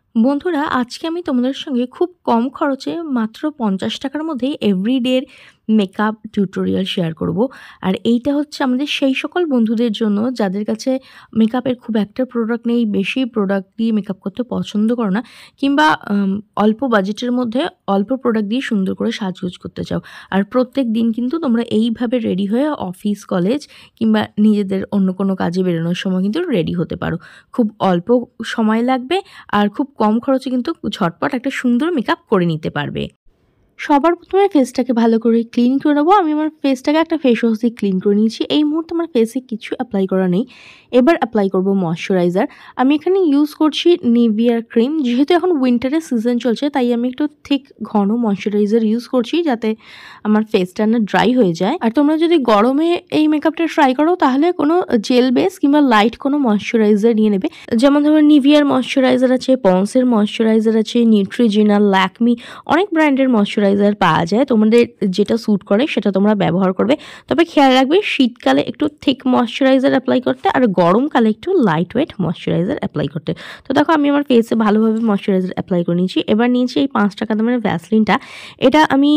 বন্ধুরা, আজকে আমি তোমাদের সঙ্গে খুব কম খরচে মাত্র ৫০ টাকার মধ্যেই এভরিডের মেকআপ টিউটোরিয়াল শেয়ার করব। আর এইটা হচ্ছে আমাদের সেই সকল বন্ধুদের জন্য যাদের কাছে মেকআপের খুব একটা প্রোডাক্ট নেই, বেশি প্রোডাক্ট দিয়ে মেকআপ করতে পছন্দ করো না, কিংবা অল্প বাজেটের মধ্যে অল্প প্রোডাক্ট দিয়ে সুন্দর করে সাজগোজ করতে চাও। আর প্রত্যেক দিন কিন্তু তোমরা এইভাবে রেডি হয়ে অফিস, কলেজ কিংবা নিজেদের অন্য কোনো কাজে বেরোনোর সময় কিন্তু রেডি হতে পারো। খুব অল্প সময় লাগবে আর খুব কম খরচে কিন্তু ঝটপট একটা সুন্দর মেকআপ করে নিতে পারবে। সবার প্রথমে ফেসটাকে ভালো করে ক্লিন করে নেবো। আমি আমার ফেসটাকে একটা ফেস ওয়াশ দিয়ে ক্লিন করে নিয়েছি। এই মুহূর্তে আমার ফেসে কিছু অ্যাপ্লাই করা নেই। এবার অ্যাপ্লাই করব ময়শ্চারাইজার। আমি এখানে ইউজ করছি নিভিয়ার ক্রিম। যেহেতু এখন উইন্টারের সিজন চলছে, তাই আমি একটু থিক ঘন ময়শ্চারাইজার ইউজ করছি, যাতে আমার ফেসটা না ড্রাই হয়ে যায়। আর তোমরা যদি গরমে এই মেকআপটা ট্রাই করো, তাহলে কোনো জেল বেস কিংবা লাইট কোনো ময়শ্চারাইজার নিয়ে নেবে। যেমন ধরো নিভিয়ার ময়শ্চারাইজার আছে, পন্সের ময়শ্চারাইজার আছে, নিউট্রিজিনা, ল্যাকমি, অনেক ব্র্যান্ডের ময়শ্চারাইজার পাওয়া যায়। তোমাদের যেটা স্যুট করে সেটা তোমরা ব্যবহার করবে। তবে খেয়াল রাখবে শীতকালে একটু থিক ময়শ্চারাইজার অ্যাপ্লাই করতে, আর গরমকালে একটু লাইট ওয়েট ময়শ্চারাইজার অ্যাপ্লাই করতে। তো দেখো আমি আমার ফেসে ভালোভাবে ময়শ্চারাইজার অ্যাপ্লাই করে নিয়েছি। এবার নিয়েছি এই ৫ টাকা দামের ভ্যাসলিনটা। এটা আমি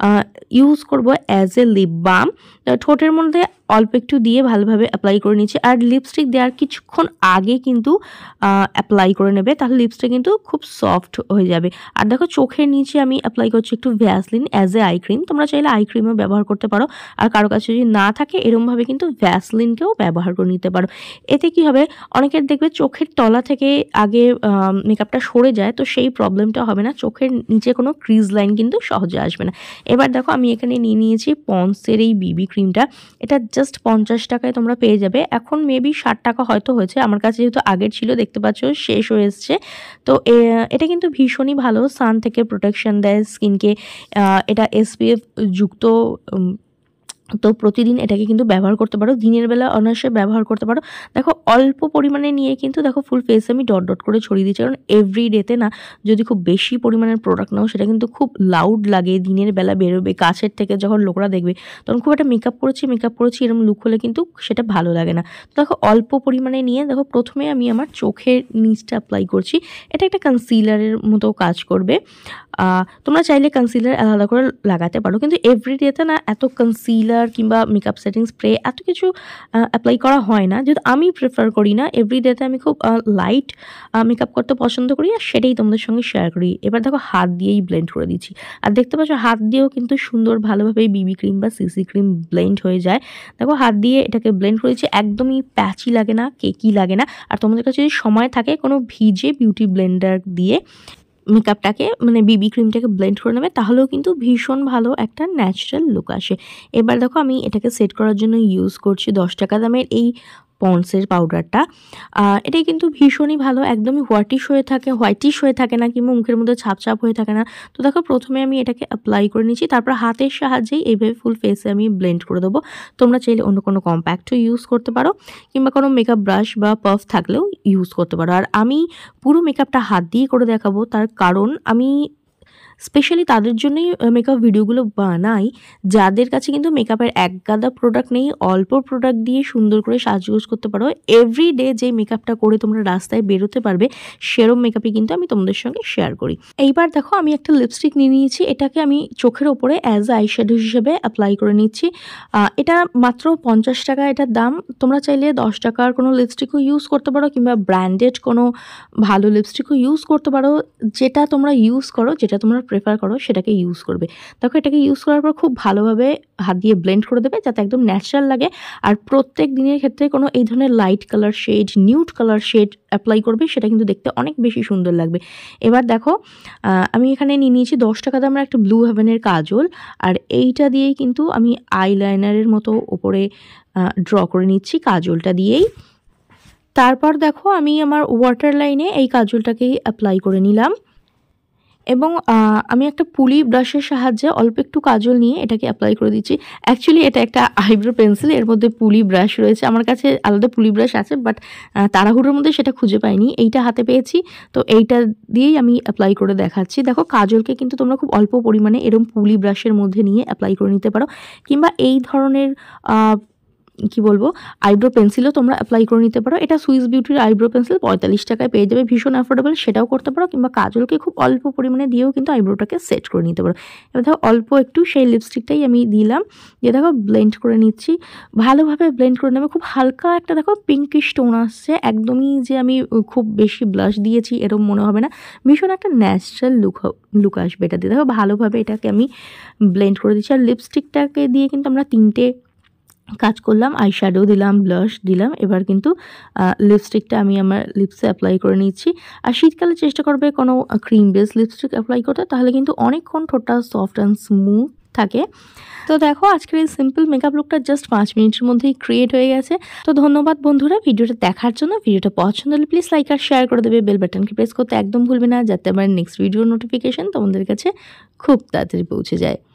ইউজ করব অ্যাজ এ লিপ বাম। ঠোঁটের মধ্যে অল্প একটু দিয়ে ভালোভাবে অ্যাপ্লাই করে নিচ্ছি। আর লিপস্টিক দেওয়ার কিছুক্ষণ আগে কিন্তু অ্যাপ্লাই করে নেবে, তাহলে লিপসটা কিন্তু খুব সফট হয়ে যাবে। আর দেখো চোখের নিচে আমি অ্যাপ্লাই করছি একটু Vaseline as a eye cream. তোমরা চাইলে আই ক্রিমও ব্যবহার করতে পারো। আর কারো কাছে যদি না থাকে, এরমভাবে কিন্তু ভ্যাসলিনকেও ব্যবহার করে নিতে পারো। এতে কি হবে, অনেকের দেখবে চোখের তলা থেকে আগে মেকআপটা সরে যায়, তো সেই প্রবলেমটা হবে না। চোখের নিচে কোনো ক্রিজ লাইন কিন্তু সহজে আসবে না। এবার দেখো আমি এখানে নিয়ে নিয়েছি পন্সের এই বিবি ক্রিমটা। এটা জাস্ট ৫০ টাকায় তোমরা পেয়ে যাবে। এখন মেবি ৬০ টাকা হয়তো হয়েছে। আমার কাছে যেহেতু আগের ছিল, দেখতে পাচ্ছ শেষ হয়ে এসছে। তো এটা কিন্তু ভীষণই ভালো, সান থেকে প্রোটেকশন দেয় স্কিনকে। এটা এসপিএফ যুক্ত। তো প্রতিদিন এটাকে কিন্তু ব্যবহার করতে পারো, দিনের বেলা অনায়াসে ব্যবহার করতে পারো। দেখো অল্প পরিমাণে নিয়ে কিন্তু দেখো ফুল ফেসে আমি ডট ডট করে ছড়িয়ে দিচ্ছি, কারণ এভরিডেতে না যদি খুব বেশি পরিমাণের প্রোডাক্ট নাও, সেটা কিন্তু খুব লাউড লাগে। দিনের বেলা বেরোবে, কাছের থেকে যখন লোকরা দেখবে, তখন খুব একটা মেকআপ করেছি এরকম লুক হলে কিন্তু সেটা ভালো লাগে না। তো দেখো অল্প পরিমাণে নিয়ে দেখো প্রথমে আমি আমার চোখের নিচটা অ্যাপ্লাই করছি। এটা একটা কনসিলারের মতো কাজ করবে। তোমরা চাইলে কনসিলার আলাদা করে লাগাতে পারো, কিন্তু এভরিডেতে না এত কনসিলার কিংবা মেকআপ সেটিং স্প্রে এত কিছু অ্যাপ্লাই করা হয় না। যেহেতু আমি প্রেফার করি না, এভরিডেতে আমি খুব লাইট মেকআপ করতে পছন্দ করি, আর সেটাই তোমাদের সঙ্গে শেয়ার করি। এবার দেখো হাত দিয়েই ব্লেন্ড করে দিচ্ছি। আর দেখতে পাচ্ছ হাত দিয়েও কিন্তু সুন্দর ভালোভাবে বিবি ক্রিম বা সিসি ক্রিম ব্লেন্ড হয়ে যায়। দেখো হাত দিয়ে এটাকে ব্লেন্ড করেছি, একদমই প্যাচি লাগে না, কেকি লাগে না। আর তোমাদের কাছে যদি সময় থাকে, কোনো ভিজে বিউটি ব্লেন্ডার দিয়ে মেকআপটাকে মানে বিবি ক্রিমটাকে ব্লেন্ড করে নেবে, তাহলেও কিন্তু ভীষণ ভালো একটা ন্যাচারাল লুক আসে। এবার দেখো আমি এটাকে সেট করার জন্য ইউজ করছি ১০ টাকা দামের এই পন্ডসের পাউডারটা। এটাই কিন্তু ভীষণই ভালো, একদমই হোয়াইটিশ হয়ে থাকে না, কিংবা মুখের মধ্যে ছাপ হয়ে থাকে না। তো দেখো প্রথমে আমি এটাকে অ্যাপ্লাই করে নিচ্ছি, তারপর হাতের সাহায্যেই এইভাবে ফুল ফেসে আমি ব্লেন্ড করে দেবো। তোমরা চাইলে অন্য কোনো কম্প্যাক্টও ইউজ করতে পারো, কিংবা কোনো মেকআপ ব্রাশ বা পাফ থাকলেও ইউজ করতে পারো। আর আমি পুরো মেকআপটা হাত দিয়ে করে দেখাবো, তার কারণ আমি স্পেশালি তাদের জন্যই মেকআপ ভিডিওগুলো বানাই, যাদের কাছে কিন্তু মেকআপের একগাদা প্রোডাক্ট নেই। অল্প প্রোডাক্ট দিয়ে সুন্দর করে সাজগোজ করতে পারো। এভরিডে যে মেকআপটা করে তোমরা রাস্তায় বেরোতে পারবে, সেরম মেকআপই কিন্তু আমি তোমাদের সঙ্গে শেয়ার করি। এইবার দেখো আমি একটা লিপস্টিক নিয়ে নিয়েছি। এটাকে আমি চোখের ওপরে অ্যাজ আই শ্যাডো হিসেবে অ্যাপ্লাই করে নিচ্ছি। এটা মাত্র ৫০ টাকা এটার দাম। তোমরা চাইলে ১০ টাকার কোনো লিপস্টিকও ইউজ করতে পারো, কিংবা ব্র্যান্ডেড কোনো ভালো লিপস্টিকও ইউজ করতে পারো। যেটা তোমরা ইউজ করো, যেটা তোমরা প্রেফার করো, সেটাকে ইউজ করবে। দেখো এটাকে ইউজ করার পর খুব ভালোভাবে হাত দিয়ে ব্লেন্ড করে দেবে, যাতে একদম ন্যাচারাল লাগে। আর প্রত্যেক দিনের ক্ষেত্রে কোনো এই ধরনের light colour shade, nude colour shade apply করবে, সেটা কিন্তু দেখতে অনেক বেশি সুন্দর লাগবে। এবার দেখো আমি এখানে নিয়ে নিয়েছি ১০ টাকা দামের একটা ব্লু হেভেনের কাজল। আর এইটা দিয়েই কিন্তু আমি আইলাইনারের মতো ওপরে ড্র করে নিচ্ছি কাজলটা দিয়েই। তারপর দেখো আমি আমার ওয়াটার লাইনে এই কাজলটাকেই অ্যাপ্লাই করে নিলাম, এবং আমি একটা পুলি ব্রাশের সাহায্যে অল্প একটু কাজল নিয়ে এটাকে অ্যাপ্লাই করে দিচ্ছি। অ্যাকচুয়ালি এটা একটা আইব্রো পেন্সিল, এর মধ্যে পুলি ব্রাশ রয়েছে। আমার কাছে আলাদা পুলি ব্রাশ আছে, বাট তাড়াহুড়োর মধ্যে সেটা খুঁজে পাইনি, এইটা হাতে পেয়েছি। তো এইটা দিয়েই আমি অ্যাপ্লাই করে দেখাচ্ছি। দেখো কাজলকে কিন্তু তোমরা খুব অল্প পরিমাণে এরকম পুলি ব্রাশের মধ্যে নিয়ে অ্যাপ্লাই করে নিতে পারো, কিংবা এই ধরনের কি বলবো আইব্রো পেন্সিলও তোমরা অ্যাপ্লাই করে নিতে পারো। এটা সুইস বিউটির আইব্রো পেন্সিল 45 টাকায় পেয়ে যাবে, ভীষণ অ্যাফোর্ডেবল, সেটাও করতে পারো। কিংবা কাজলকে খুব অল্প পরিমাণে দিয়েও কিন্তু আইব্রোটাকে সেট করে নিতে পারো। এবার দেখো অল্প একটু সেই লিপস্টিকটাই আমি দিলাম, দিয়ে দেখো ব্লেন্ড করে নিচ্ছি, ভালোভাবে ব্লেন্ড করে নেবে। খুব হালকা একটা দেখো পিঙ্কিশ টোন আসছে, একদমই যে আমি খুব বেশি ব্লাশ দিয়েছি এরকম মনে হবে না, ভীষণ একটা ন্যাচারাল লুক আসবে এটা দিয়ে। দেখো ভালোভাবে এটাকে আমি ব্লেন্ড করে দিচ্ছি। আর লিপস্টিকটাকে দিয়ে কিন্তু আমরা 3টে কাজ করলাম, আইশ্যাডো দিলাম, ব্লাশ দিলাম। এবার কিন্তু লিপস্টিকটা আমি আমার লিপসে অ্যাপ্লাই করে নিচ্ছি। আর শীতকালে চেষ্টা করবে কোনো ক্রিম বেস লিপস্টিক অ্যাপ্লাই করতে, তাহলে কিন্তু অনেকক্ষণ ঠোঁটটা সফট অ্যান্ড স্মুথ থাকে। তো দেখো আজকের এই সিম্পল মেকআপ লুকটা জাস্ট 5 মিনিটের মধ্যেই ক্রিয়েট হয়ে গেছে। তো ধন্যবাদ বন্ধুরা ভিডিওটা দেখার জন্য। ভিডিওটা পছন্দ হলে প্লিজ লাইক আর শেয়ার করে দেবে, বেল বাটনকে প্রেস করতে একদম ভুলবে না, যাতে আমার নেক্সট ভিডিওর নোটিফিকেশন তোমাদের কাছে খুব তাড়াতাড়ি পৌঁছে যায়।